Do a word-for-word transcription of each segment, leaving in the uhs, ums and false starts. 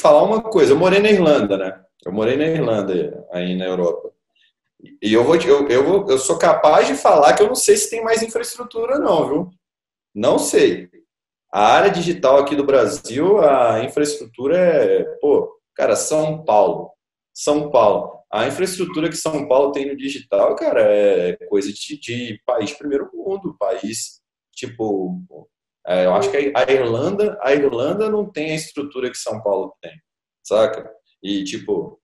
falar uma coisa. Eu morei na Irlanda, né? Eu morei na Irlanda, aí na Europa. E eu, vou, eu, eu, vou, eu sou capaz de falar que eu não sei se tem mais infraestrutura, não, viu? Não sei. A área digital aqui do Brasil, a infraestrutura é, pô, cara, São Paulo. São Paulo. A infraestrutura que São Paulo tem no digital, cara, é coisa de, de país primeiro mundo, país, tipo, é, eu acho que a Irlanda, a Irlanda não tem a estrutura que São Paulo tem, saca? E, tipo,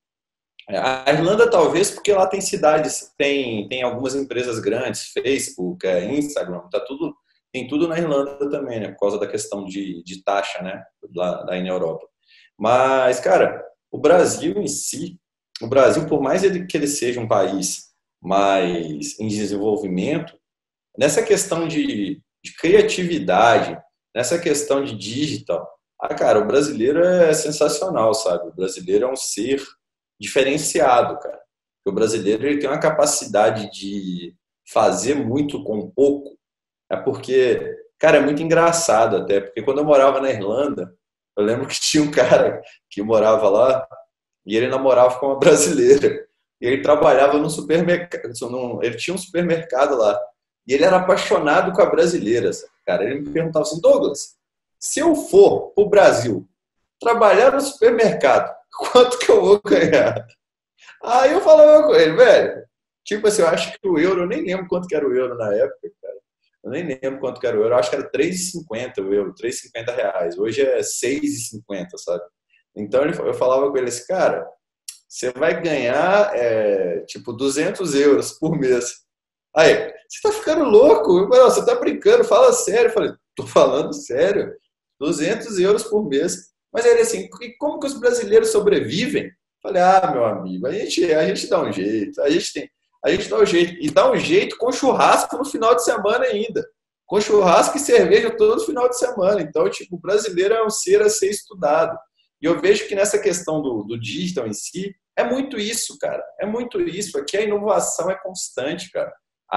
a Irlanda talvez porque lá tem cidades, tem, tem algumas empresas grandes, Facebook, é, Instagram, tá tudo, tem tudo na Irlanda também, né? Por causa da questão de, de taxa, né? Lá, lá na Europa. Mas, cara, o Brasil em si, o Brasil, por mais ele, que ele seja um país mais em desenvolvimento, nessa questão de, de criatividade, nessa questão de digital, ah, cara, o brasileiro é sensacional, sabe? O brasileiro é um ser diferenciado, cara. Porque o brasileiro ele tem uma capacidade de fazer muito com pouco. É porque, cara, é muito engraçado até, porque quando eu morava na Irlanda, eu lembro que tinha um cara que morava lá e ele namorava com uma brasileira. E ele trabalhava num supermercado, num, ele tinha um supermercado lá. E ele era apaixonado com a brasileira, cara. Ele me perguntava assim, Douglas, se eu for pro Brasil trabalhar no supermercado, quanto que eu vou ganhar? Aí eu falava com ele, velho, tipo assim, eu acho que o euro, eu nem lembro quanto que era o euro na época, cara. Eu nem lembro quanto que era o euro, eu acho que era três e cinquenta o euro, três e cinquenta reais. Hoje é seis e cinquenta, sabe? Então eu falava com ele assim, cara, você vai ganhar, é, tipo, duzentos euros por mês. Aí, você tá ficando louco? Eu falei, você tá brincando, fala sério. Eu falei, tô falando sério, duzentos euros por mês. Mas ele assim, e como que os brasileiros sobrevivem? Eu falei, ah, meu amigo, a gente, a gente dá um jeito, a gente tem, a gente dá um jeito, e dá um jeito com churrasco no final de semana ainda. Com churrasco e cerveja todo final de semana. Então, tipo, o brasileiro é um ser a ser estudado. E eu vejo que nessa questão do, do digital em si, é muito isso, cara. É muito isso. Aqui a inovação é constante, cara.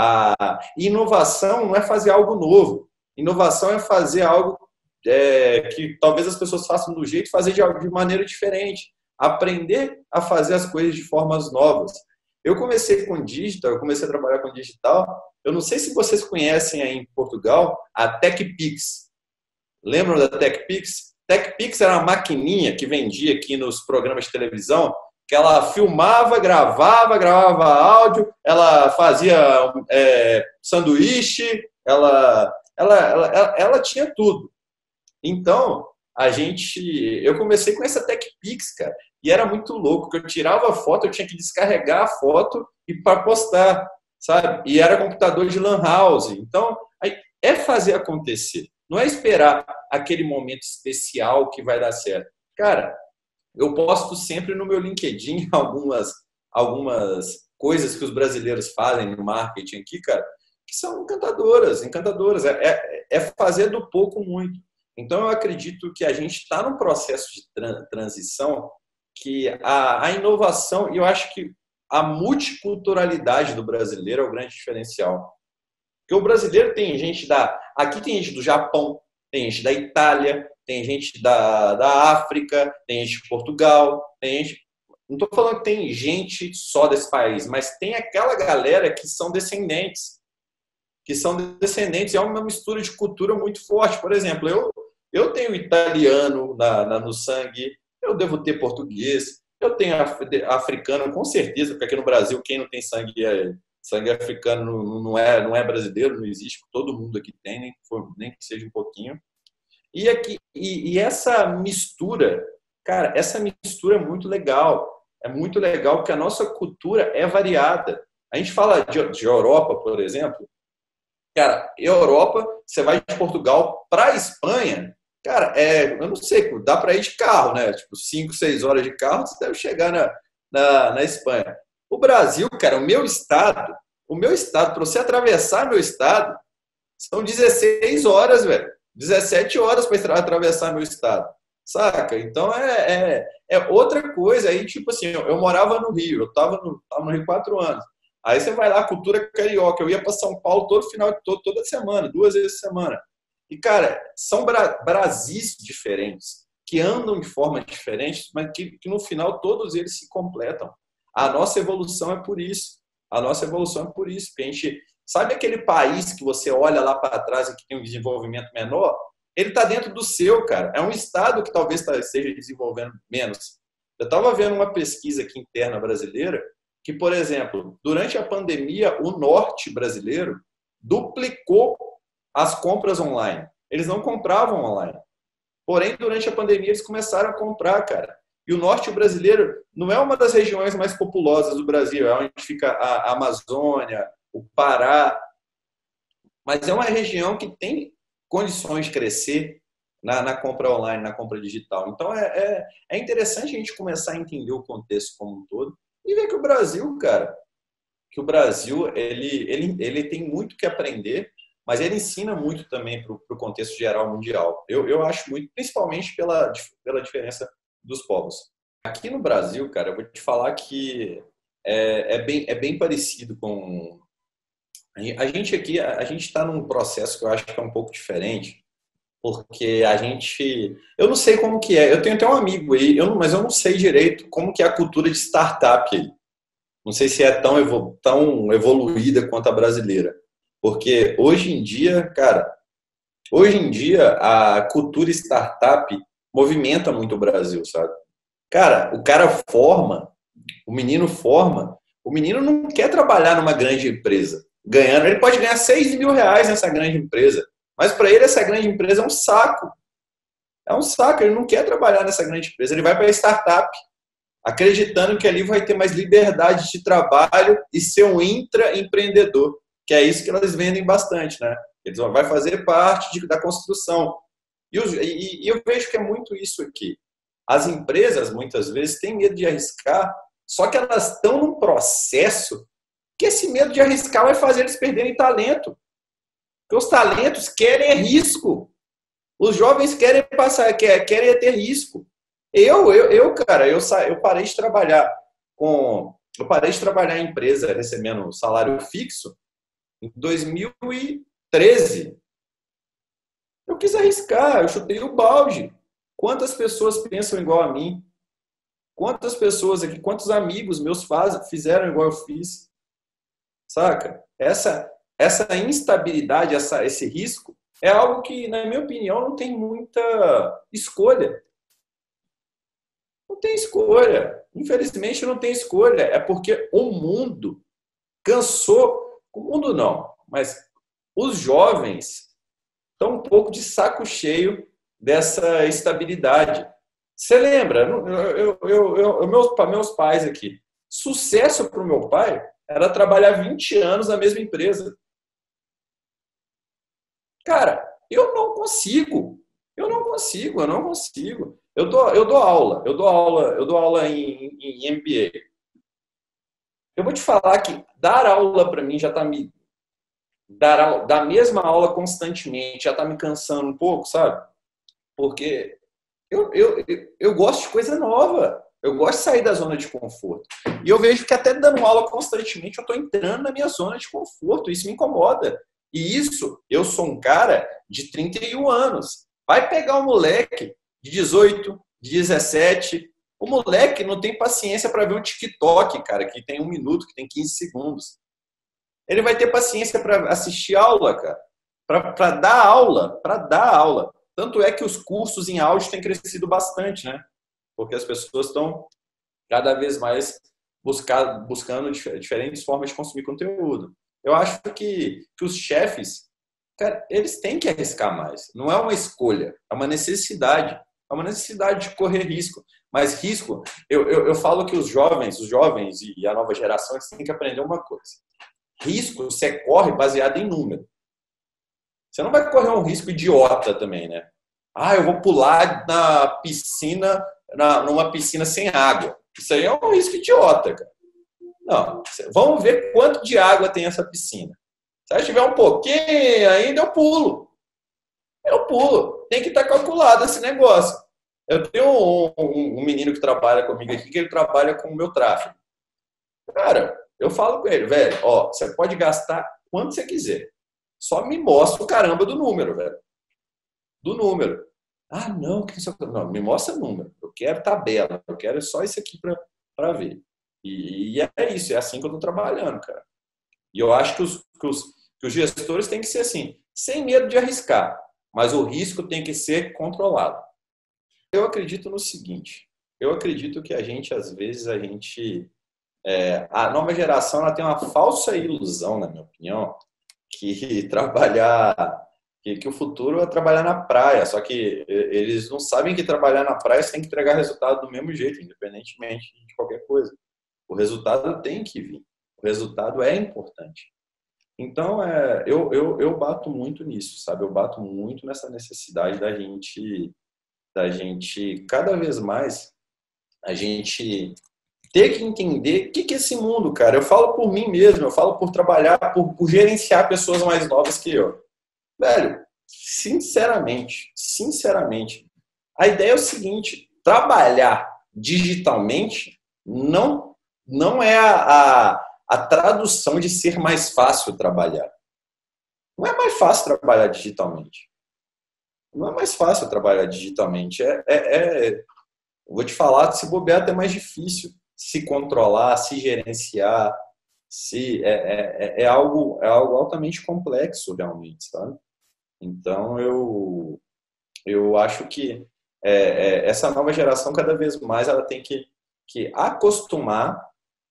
A inovação não é fazer algo novo. Inovação é fazer algo é, que talvez as pessoas façam do jeito, fazer de, de maneira diferente. Aprender a fazer as coisas de formas novas. Eu comecei com digital, eu comecei a trabalhar com digital. Eu não sei se vocês conhecem aí em Portugal a TechPix. Lembram da TechPix? TechPix era uma maquininha que vendia aqui nos programas de televisão, que ela filmava, gravava, gravava áudio, ela fazia é, sanduíche, ela, ela, ela, ela, ela tinha tudo. Então, a gente, eu comecei com essa TechPix, cara, e era muito louco, porque eu tirava a foto, eu tinha que descarregar a foto e para postar, sabe? E era computador de lan house. Então, aí, é fazer acontecer. Não é esperar aquele momento especial que vai dar certo. Cara, eu posto sempre no meu LinkedIn algumas, algumas coisas que os brasileiros fazem no marketing aqui, cara, que são encantadoras, encantadoras. É, é, é fazer do pouco muito. Então, eu acredito que a gente está num processo de transição que a, a inovação, e eu acho que a multiculturalidade do brasileiro é o grande diferencial. Porque o brasileiro tem gente da... Aqui tem gente do Japão, tem gente da Itália, tem gente da, da África, tem gente de Portugal, tem gente... Não estou falando que tem gente só desse país, mas tem aquela galera que são descendentes. Que são descendentes. É uma mistura de cultura muito forte. Por exemplo, eu, eu tenho italiano na, na, no sangue, eu devo ter português, eu tenho africano, com certeza, porque aqui no Brasil, quem não tem sangue é... Sangue africano não é, não é brasileiro, não existe, todo mundo aqui tem, nem, nem que seja um pouquinho. E, aqui, e, e essa mistura, cara, essa mistura é muito legal. É muito legal porque a nossa cultura é variada. A gente fala de, de Europa, por exemplo. Cara, Europa, você vai de Portugal para a Espanha, cara, é, eu não sei, dá para ir de carro, né? Tipo, cinco, seis horas de carro, você deve chegar na, na, na Espanha. O Brasil, cara, o meu estado, o meu estado, para você atravessar meu estado, são dezesseis horas, velho. dezessete horas para atravessar meu estado, saca? Então é, é, é outra coisa. Aí, tipo assim, eu, eu morava no Rio, eu estava no, tava no Rio quatro anos. Aí você vai lá, cultura carioca. Eu ia para São Paulo todo final, todo, toda semana, duas vezes por semana. E, cara, são Bra Brasis diferentes. que andam de forma diferente, mas que, que no final todos eles se completam. A nossa evolução é por isso. A nossa evolução é por isso. Porque a gente sabe aquele país que você olha lá para trás e que tem um desenvolvimento menor? Ele está dentro do seu, cara. É um estado que talvez esteja desenvolvendo menos. Eu estava vendo uma pesquisa aqui interna brasileira que, por exemplo, durante a pandemia, o norte brasileiro duplicou as compras online. Eles não compravam online. Porém, durante a pandemia, eles começaram a comprar, cara. E o norte brasileiro não é uma das regiões mais populosas do Brasil, é onde fica a Amazônia, o Pará, mas é uma região que tem condições de crescer na, na compra online, na compra digital. Então, é, é, é interessante a gente começar a entender o contexto como um todo e ver que o Brasil, cara, que o Brasil, ele, ele, ele tem muito que aprender, mas ele ensina muito também para o contexto geral mundial. Eu, eu acho muito, principalmente pela, pela diferença dos povos. Aqui no Brasil, cara, eu vou te falar que é, é, bem, é bem parecido com... A gente aqui, a gente está num processo que eu acho que é um pouco diferente, porque a gente... Eu não sei como que é, eu tenho até um amigo aí, eu não, mas eu não sei direito como que é a cultura de startup aí. Não sei se é tão, evolu tão evoluída quanto a brasileira. Porque hoje em dia, cara, hoje em dia a cultura startup movimenta muito o Brasil, sabe? Cara, o cara forma, o menino forma, o menino não quer trabalhar numa grande empresa, ganhando, ele pode ganhar seis mil reais nessa grande empresa, mas para ele essa grande empresa é um saco. É um saco, ele não quer trabalhar nessa grande empresa, ele vai para a startup, acreditando que ali vai ter mais liberdade de trabalho e ser um intraempreendedor, que é isso que elas vendem bastante, né? Eles vão vai fazer parte de, da construção. E, os, e, e eu vejo que é muito isso aqui. As empresas, muitas vezes, têm medo de arriscar, só que elas estão num processo que esse medo de arriscar vai fazer eles perderem talento. Porque os talentos querem risco. Os jovens querem passar, querem ter risco. Eu, eu, eu cara, eu, eu parei de trabalhar com... Eu parei de trabalhar em empresa recebendo salário fixo em dois mil e treze. Eu quis arriscar, eu chutei o balde. Quantas pessoas pensam igual a mim? Quantas pessoas aqui, quantos amigos meus faz, fizeram igual eu fiz? Saca? Essa, essa instabilidade, essa, esse risco, é algo que, na minha opinião, não tem muita escolha. Não tem escolha. Infelizmente, não tem escolha. É porque o mundo cansou. O mundo não, mas os jovens estão um pouco de saco cheio dessa estabilidade. Você lembra? Eu, eu, eu, eu, meus, meus pais aqui. Sucesso para o meu pai era trabalhar vinte anos na mesma empresa. Cara, eu não consigo. Eu não consigo, eu não consigo. Eu dou, eu dou aula, eu dou aula, eu dou aula em, em M B A. Eu vou te falar que dar aula para mim já está me... Dar, dar a mesma aula constantemente já está me cansando um pouco, sabe? Porque eu, eu, eu, eu gosto de coisa nova. Eu gosto de sair da zona de conforto. E eu vejo que até dando aula constantemente eu estou entrando na minha zona de conforto. Isso me incomoda. E isso, eu sou um cara de trinta e um anos. Vai pegar um moleque de dezoito, de dezessete... O moleque não tem paciência para ver um TikTok, cara, que tem um minuto, que tem quinze segundos. Ele vai ter paciência para assistir aula, cara. Para dar aula, para dar aula. Tanto é que os cursos em áudio têm crescido bastante, né? Porque as pessoas estão cada vez mais buscar, buscando diferentes formas de consumir conteúdo. Eu acho que, que os chefes, cara, eles têm que arriscar mais. Não é uma escolha, é uma necessidade. É uma necessidade de correr risco. Mas risco, eu, eu, eu falo que os jovens, os jovens e a nova geração, eles têm que aprender uma coisa. Risco você corre baseado em número. Você não vai correr um risco idiota também, né? Ah, eu vou pular na piscina, na, numa piscina sem água. Isso aí é um risco idiota, cara. Não, vamos ver quanto de água tem essa piscina. Se tiver um pouquinho ainda, eu pulo. Eu pulo. Tem que estar calculado esse negócio. Eu tenho um, um, um menino que trabalha comigo aqui, que ele trabalha com o meu tráfego. Cara, eu falo com ele, velho, ó, você pode gastar quanto você quiser. Só me mostra o caramba do número, velho. Do número. Ah, não, que isso, não, me mostra número. Eu quero tabela, eu quero só isso aqui para ver. E, e é isso, é assim que eu estou trabalhando, cara. E eu acho que os, que, os, que os gestores têm que ser assim, sem medo de arriscar, mas o risco tem que ser controlado. Eu acredito no seguinte, eu acredito que a gente, às vezes, a gente... É, a nova geração ela tem uma falsa ilusão, na minha opinião, que trabalhar... Que, que o futuro é trabalhar na praia, só que eles não sabem que trabalhar na praia você tem que entregar resultado do mesmo jeito, independentemente de qualquer coisa. O resultado tem que vir. O resultado é importante. Então, é, eu, eu, eu bato muito nisso, sabe? Eu bato muito nessa necessidade da gente, da gente cada vez mais, a gente ter que entender o que, que é esse mundo, cara. Eu falo por mim mesmo, eu falo por trabalhar, por, por gerenciar pessoas mais novas que eu. Velho, sinceramente, sinceramente, a ideia é o seguinte, trabalhar digitalmente não, não é a, a, a tradução de ser mais fácil trabalhar. Não é mais fácil trabalhar digitalmente. Não é mais fácil trabalhar digitalmente. É, é, é vou te falar, se bobear, é até mais difícil se controlar, se gerenciar. Se, é, é, é, algo, é algo altamente complexo, realmente, sabe? Então, eu, eu acho que é, é, essa nova geração, cada vez mais, ela tem que, que acostumar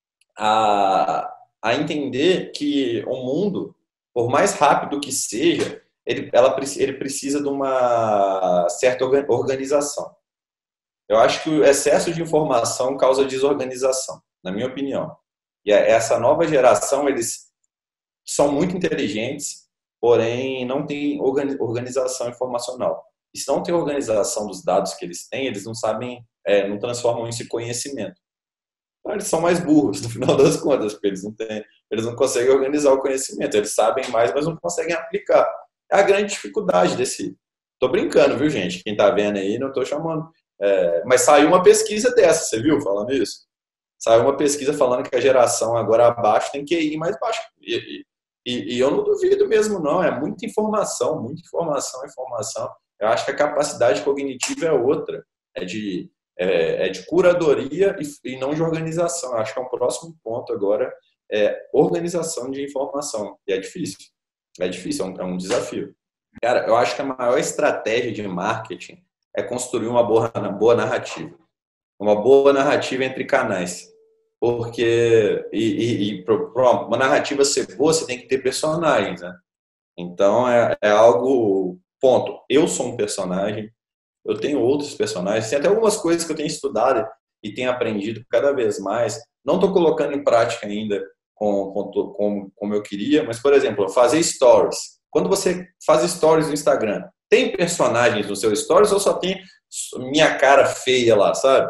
a, a entender que o mundo, por mais rápido que seja, ele, ela, ele precisa de uma certa organização. Eu acho que o excesso de informação causa desorganização, na minha opinião. E essa nova geração, eles são muito inteligentes, porém não tem organização informacional. E se não tem organização dos dados que eles têm, eles não sabem, é, não transformam isso em conhecimento. Então, eles são mais burros, no final das contas, porque eles não, têm, eles não conseguem organizar o conhecimento. Eles sabem mais, mas não conseguem aplicar. É a grande dificuldade desse... Tô brincando, viu, gente? Quem tá vendo aí, não tô chamando. É, mas saiu uma pesquisa dessa, você viu falando isso? Saiu uma pesquisa falando que a geração agora abaixo tem Q I mais baixo. E, e, e eu não duvido mesmo, não. É muita informação, muita informação, informação. Eu acho que a capacidade cognitiva é outra. É de, é, é de curadoria e, e não de organização. Eu acho que é um próximo ponto agora, é organização de informação. E é difícil. É difícil, é um, é um desafio. Cara, eu acho que a maior estratégia de marketing é construir uma boa, boa narrativa. Uma boa narrativa entre canais. Porque, e, e, e para uma narrativa ser boa, você tem que ter personagens, né? Então, é, é algo, ponto. Eu sou um personagem, eu tenho outros personagens, tem até algumas coisas que eu tenho estudado e tenho aprendido cada vez mais. Não estou colocando em prática ainda como, como, como eu queria, mas, por exemplo, fazer stories. Quando você faz stories no Instagram, tem personagens no seu stories ou só tem minha cara feia lá, sabe?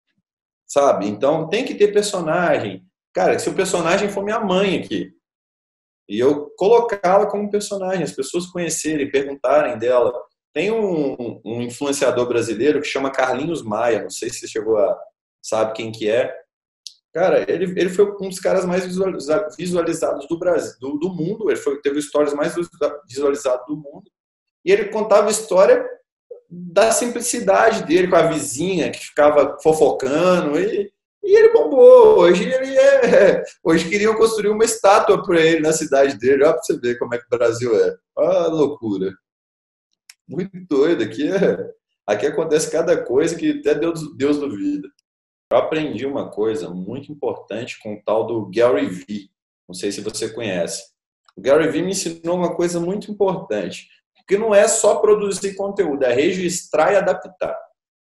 Sabe? Então tem que ter personagem. Cara, se o personagem for minha mãe aqui, e eu colocá-la como personagem, as pessoas conhecerem, perguntarem dela. Tem um, um influenciador brasileiro que chama Carlinhos Maia, não sei se você chegou a sabe quem que é. Cara, ele, ele foi um dos caras mais visualizados do Brasil, do, do mundo. Ele foi, teve histórias mais visualizadas do mundo. E ele contava história da simplicidade dele com a vizinha que ficava fofocando e, e ele bombou. Hoje ele é, hoje queriam construir uma estátua para ele na cidade dele. Olha para você ver como é que o Brasil é. Olha a loucura. Muito doido. Aqui, é, aqui acontece cada coisa que até Deus, Deus duvida. Eu aprendi uma coisa muito importante com o tal do Gary Vee. Não sei se você conhece. O Gary Vee me ensinou uma coisa muito importante. Porque não é só produzir conteúdo, é registrar e adaptar.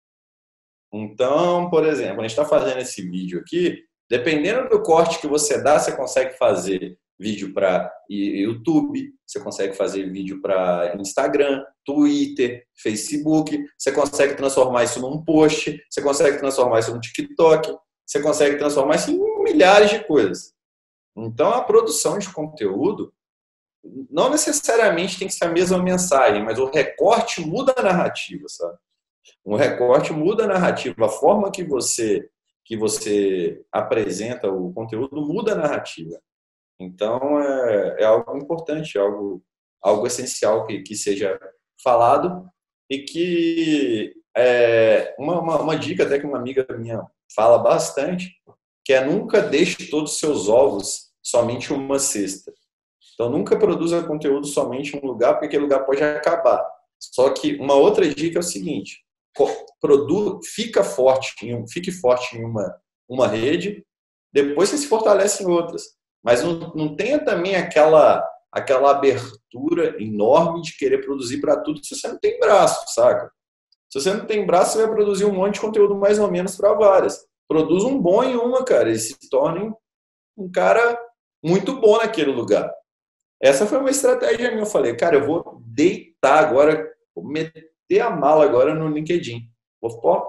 Então, por exemplo, a gente está fazendo esse vídeo aqui, dependendo do corte que você dá, você consegue fazer vídeo para YouTube, você consegue fazer vídeo para Instagram, Twitter, Facebook, você consegue transformar isso num post, você consegue transformar isso num TikTok, você consegue transformar isso em milhares de coisas. Então, a produção de conteúdo não necessariamente tem que ser a mesma mensagem, mas o recorte muda a narrativa, sabe? Um recorte muda a narrativa, a forma que você que você apresenta o conteúdo muda a narrativa. Então é, é algo importante, é algo algo essencial que, que seja falado e que é, uma, uma, uma dica até que uma amiga minha fala bastante, que é nunca deixe todos os seus ovos somente em uma cesta. Então, nunca produza conteúdo somente em um lugar, porque aquele lugar pode acabar. Só que uma outra dica é o seguinte, produ, fica forte em, fique forte em uma, uma rede, depois você se fortalece em outras. Mas não, não tenha também aquela, aquela abertura enorme de querer produzir para tudo se você não tem braço, saca? Se você não tem braço, você vai produzir um monte de conteúdo mais ou menos para várias. Produz um bom em uma, cara, e se torne um cara muito bom naquele lugar. Essa foi uma estratégia minha. Eu falei, cara, eu vou deitar agora, vou meter a mala agora no LinkedIn. Vou pôr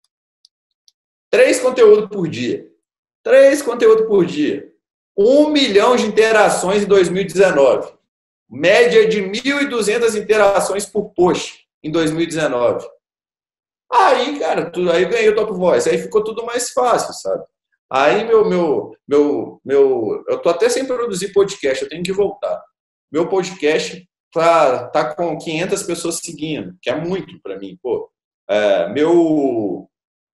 três conteúdos por dia. Três conteúdos por dia. Um milhão de interações em dois mil e dezenove. Média de mil e duzentas interações por post em dois mil e dezenove. Aí, cara, tudo, aí ganhei o Top Voice. Aí ficou tudo mais fácil, sabe? Aí, meu, meu, meu, meu, eu tô até sem produzir podcast, eu tenho que voltar. Meu podcast tá, tá com quinhentas pessoas seguindo, que é muito para mim, pô. É, meu,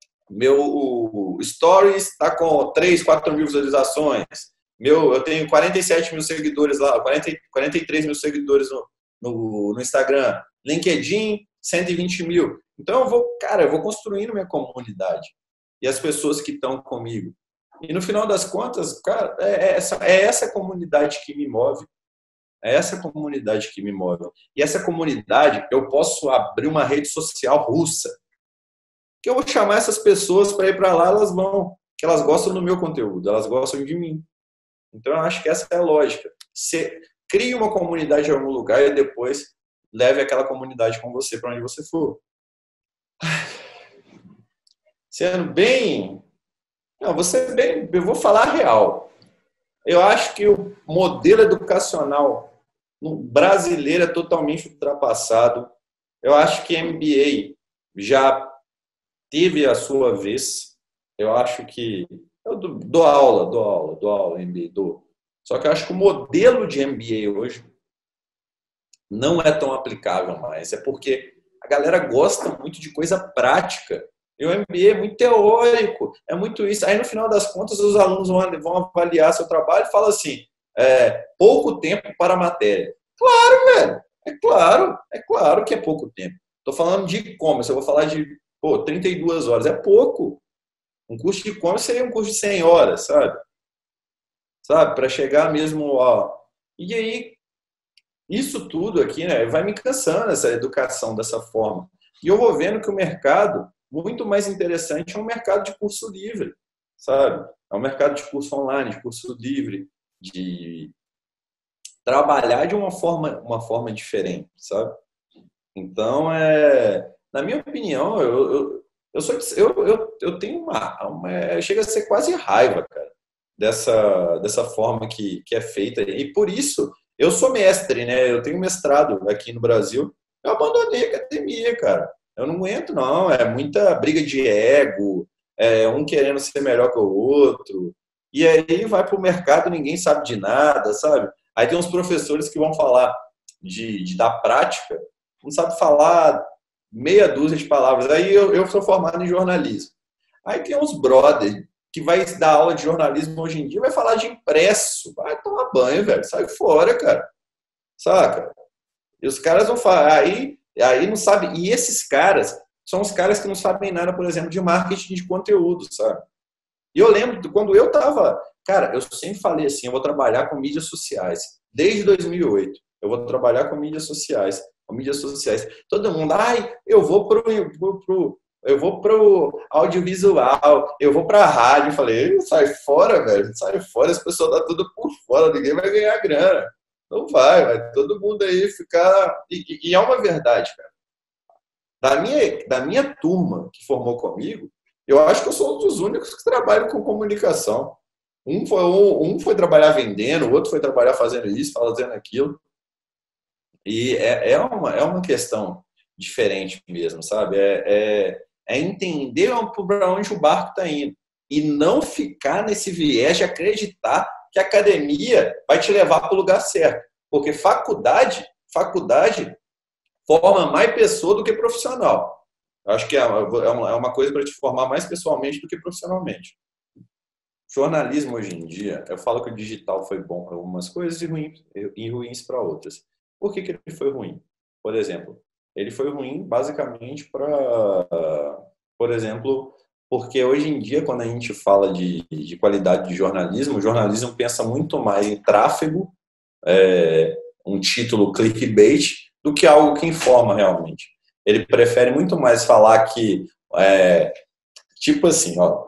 meu Stories tá com três, quatro mil visualizações. Meu, eu tenho quarenta e sete mil seguidores lá, quarenta, quarenta e três mil seguidores no, no, no Instagram. LinkedIn, cento e vinte mil. Então, eu vou, cara, eu vou construindo minha comunidade. E as pessoas que estão comigo. E no final das contas, cara, é essa, é essa comunidade que me move. É essa comunidade que me move. E essa comunidade, eu posso abrir uma rede social russa. Que eu vou chamar essas pessoas para ir para lá, elas vão. Que elas gostam do meu conteúdo, elas gostam de mim. Então, eu acho que essa é a lógica. Você cria uma comunidade em algum lugar e depois leve aquela comunidade com você para onde você for. Sendo bem... Não, você bem, eu vou falar a real. Eu acho que o modelo educacional brasileiro é totalmente ultrapassado. Eu acho que M B A já teve a sua vez. Eu acho que... Eu dou aula, dou aula, dou aula, M B A, dou. Só que eu acho que o modelo de M B A hoje não é tão aplicável mais. É porque a galera gosta muito de coisa prática. E o M B A é muito teórico, é muito isso. Aí, no final das contas, os alunos vão avaliar seu trabalho e falam assim, é, pouco tempo para a matéria. Claro, velho, é claro, é claro que é pouco tempo. Estou falando de e-commerce, eu vou falar de pô, trinta e duas horas, é pouco. Um curso de e-commerce seria um curso de cem horas, sabe? Sabe, para chegar mesmo, ó. E aí, isso tudo aqui, né, vai me cansando, essa educação dessa forma. E eu vou vendo que o mercado muito mais interessante é um mercado de curso livre, sabe? É um mercado de curso online, de curso livre, de trabalhar de uma forma, uma forma diferente, sabe? Então, é, na minha opinião, eu, eu, eu, sou, eu, eu, eu tenho uma, uma... Chega a ser quase raiva, cara, dessa, dessa forma que, que é feita. E por isso, eu sou mestre, né? Eu tenho mestrado aqui no Brasil. Eu abandonei a academia, cara. Eu não aguento, não. É muita briga de ego, é um querendo ser melhor que o outro. E aí vai para o mercado, ninguém sabe de nada, sabe? Aí tem uns professores que vão falar de, de da prática, não sabe falar meia dúzia de palavras. Aí eu, eu sou formado em jornalismo. Aí tem uns brother que vai dar aula de jornalismo hoje em dia, vai falar de impresso. Vai tomar banho, velho. Sai fora, cara. Saca? E os caras vão falar... Aí... Aí não sabe, e esses caras são os caras que não sabem nada, por exemplo, de marketing de conteúdo, sabe? E eu lembro de quando eu tava, cara, eu sempre falei assim, eu vou trabalhar com mídias sociais, desde dois mil e oito, eu vou trabalhar com mídias sociais, com mídias sociais. Todo mundo, ai, eu vou pro, pro, pro eu vou pro audiovisual, eu vou pra rádio. Eu falei, sai fora, velho, sai fora, as pessoas dão tudo por fora, ninguém vai ganhar grana. Não vai, vai todo mundo aí ficar... E, e é uma verdade, cara. Da minha, da minha turma que formou comigo, eu acho que eu sou um dos únicos que trabalham com comunicação. Um foi, um, um foi trabalhar vendendo, o outro foi trabalhar fazendo isso, fazendo aquilo. E é, é, uma, é uma questão diferente mesmo, sabe? É, é, é entender para onde o barco está indo. E não ficar nesse viés de acreditar que a academia vai te levar para o lugar certo. Porque faculdade, faculdade, forma mais pessoa do que profissional. Eu acho que é uma, é uma coisa para te formar mais pessoalmente do que profissionalmente. Jornalismo hoje em dia, eu falo que o digital foi bom para algumas coisas e, ruim, e ruins para outras. Por que, que ele foi ruim? Por exemplo, ele foi ruim basicamente para, por exemplo, porque hoje em dia, quando a gente fala de, de qualidade de jornalismo, o jornalismo pensa muito mais em tráfego, é, um título clickbait, do que algo que informa realmente. Ele prefere muito mais falar que, é, tipo assim, ó,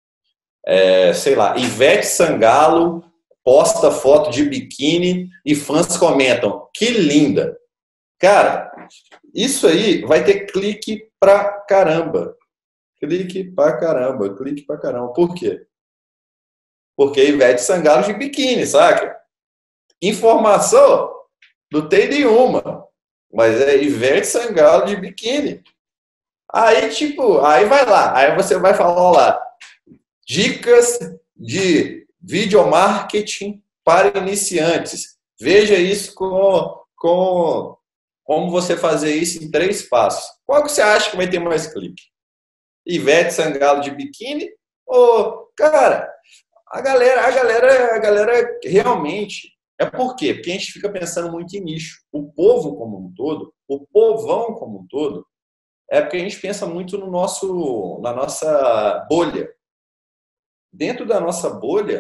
é, sei lá, Ivete Sangalo posta foto de biquíni e fãs comentam, que linda. Cara, isso aí vai ter clique pra caramba. Clique pra caramba, clique pra caramba. Por quê? Porque Ivete Sangalo de biquíni, saca? Informação não tem nenhuma. Mas é Ivete Sangalo de biquíni. Aí, tipo, aí vai lá. Aí você vai falar lá. Dicas de videomarketing para iniciantes. Veja isso com, com como você fazer isso em três passos. Qual que você acha que vai ter mais clique? Ivete Sangalo de biquíni? Ou, cara, a galera, a galera, a galera realmente. É por quê? Porque a gente fica pensando muito em nicho. O povo como um todo, o povão como um todo, é porque a gente pensa muito no nosso, na nossa bolha. Dentro da nossa bolha,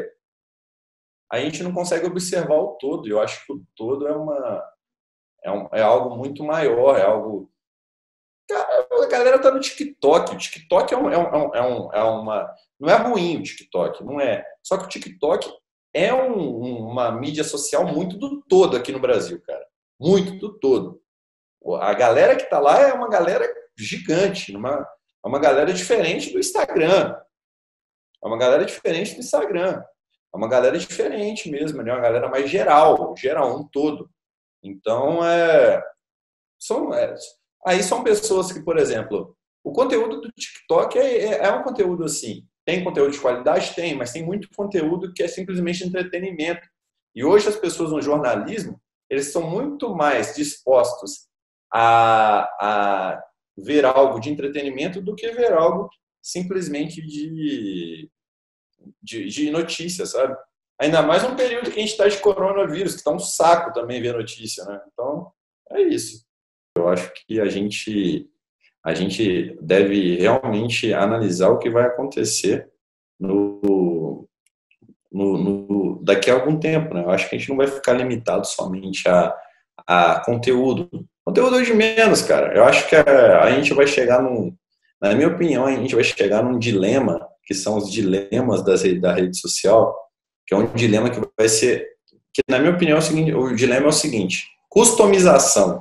a gente não consegue observar o todo. Eu acho que o todo é, uma, é, um, é algo muito maior, é algo... Cara, a galera tá no TikTok. O TikTok é, um, é, um, é, um, é uma... Não é ruim o TikTok, não é. Só que o TikTok é um, uma mídia social muito do todo aqui no Brasil, cara. Muito do todo. A galera que tá lá é uma galera gigante, uma, é uma galera diferente do Instagram. É uma galera diferente do Instagram. É uma galera diferente mesmo, né? Uma galera mais geral, geral, um todo. Então, é, são, é, aí são pessoas que, por exemplo, o conteúdo do TikTok é, é, é um conteúdo assim. Tem conteúdo de qualidade? Tem, mas tem muito conteúdo que é simplesmente entretenimento. E hoje as pessoas no jornalismo, eles são muito mais dispostos a, a ver algo de entretenimento do que ver algo simplesmente de, de, de notícia, sabe? Ainda mais num período que a gente está de coronavírus, que está um saco também ver notícia, né? Então, é isso. Eu acho que a gente, a gente deve realmente analisar o que vai acontecer no, no, no, daqui a algum tempo, né? Eu acho que a gente não vai ficar limitado somente a, a conteúdo. Conteúdo hoje menos, cara. Eu acho que a, a gente vai chegar num, na minha opinião, a gente vai chegar num dilema, que são os dilemas das, da rede social, que é um dilema que vai ser, que na minha opinião é o seguinte, o dilema é o seguinte, customização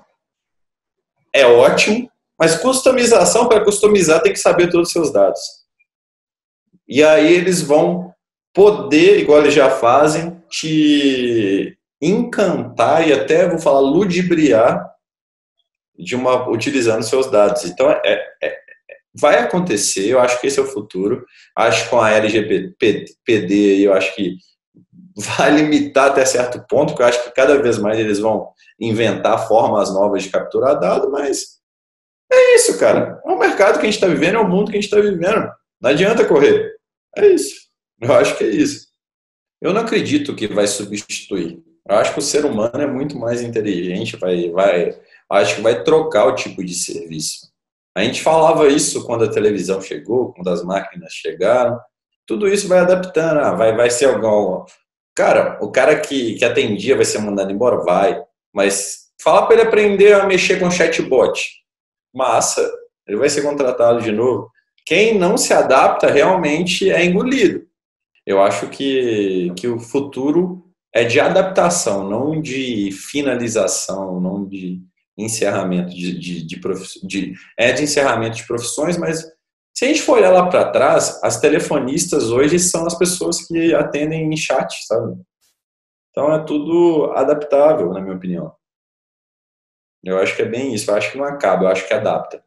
é ótimo, mas customização, para customizar, tem que saber todos os seus dados. E aí eles vão poder, igual eles já fazem, te encantar e até, vou falar, ludibriar de uma, utilizando seus dados. Então, é, é, vai acontecer, eu acho que esse é o futuro. Acho que com a L G P D, eu acho que vai limitar até certo ponto, porque eu acho que cada vez mais eles vão inventar formas novas de capturar dado, mas é isso, cara. É o mercado que a gente está vivendo, é o mundo que a gente está vivendo. Não adianta correr. É isso. Eu acho que é isso. Eu não acredito que vai substituir. Eu acho que o ser humano é muito mais inteligente, vai, vai, acho que vai trocar o tipo de serviço. A gente falava isso quando a televisão chegou, quando as máquinas chegaram. Tudo isso vai adaptando. Ah, vai, vai ser algum... Cara, o cara que, que atendia vai ser mandado embora? Vai. Mas falar para ele aprender a mexer com chatbot. Massa. Ele vai ser contratado de novo. Quem não se adapta realmente é engolido. Eu acho que, que o futuro é de adaptação, não de finalização, não de encerramento de, de, de, profiss... de é de encerramento de profissões, mas se a gente for olhar lá para trás, as telefonistas hoje são as pessoas que atendem em chat, sabe? Então é tudo adaptável, na minha opinião. Eu acho que é bem isso, eu acho que não acaba, eu acho que adapta.